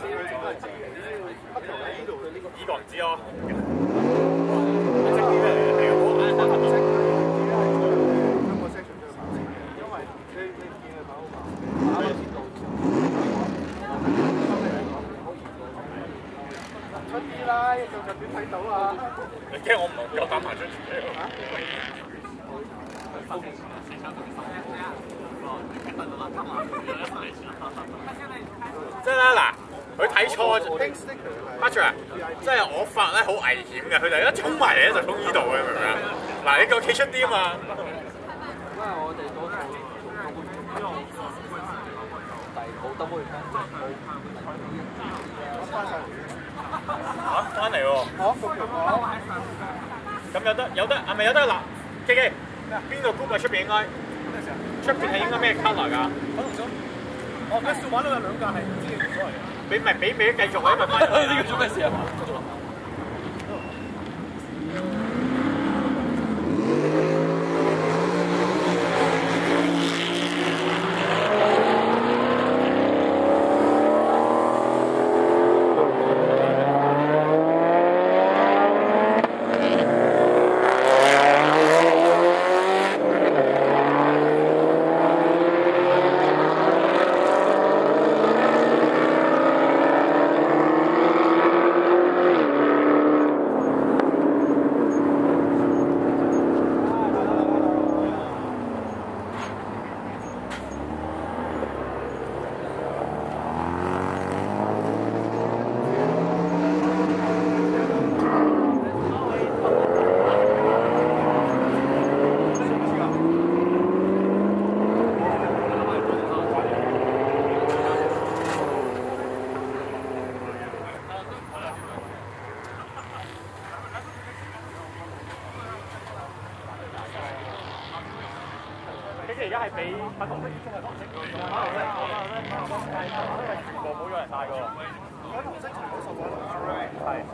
呢個唔知咯。即係咩嚟嘅？係我啱啱合適。今個 section 最麻煩，因為你見佢跑好慢，跑到前度。出啲啦，做近點睇到啊！你驚我唔夠膽行出嚟嚇？真係嗱，佢睇錯，Patrick， 即係我發咧好危險嘅，佢哋一衝埋嚟咧就衝呢度嘅，明唔明啊？嗱，你夠企出啲啊嘛！因為我哋嗰度冇得會嚇，翻嚟喎！咁有得係咪有得嗱？K K， 邊個 group 啊？出邊應該出邊係應該咩 colour 㗎？粉紅色。哦，咩笑話都有兩架係唔知冇所謂嘅。俾咪俾繼續啊！咪翻呢個做咩事啊？而家係俾粉紅色中嘅黃色，因為全部冇咗人帶過。粉紅色全部受過係。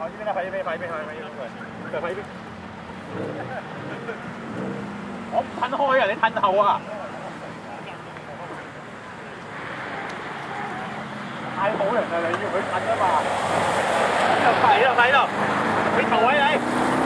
呢邊啦，快啲快啲快啲快啲！我唔褪開啊，你褪後啊！太好人啦，你要佢褪啊嘛！喺度，你頭位你。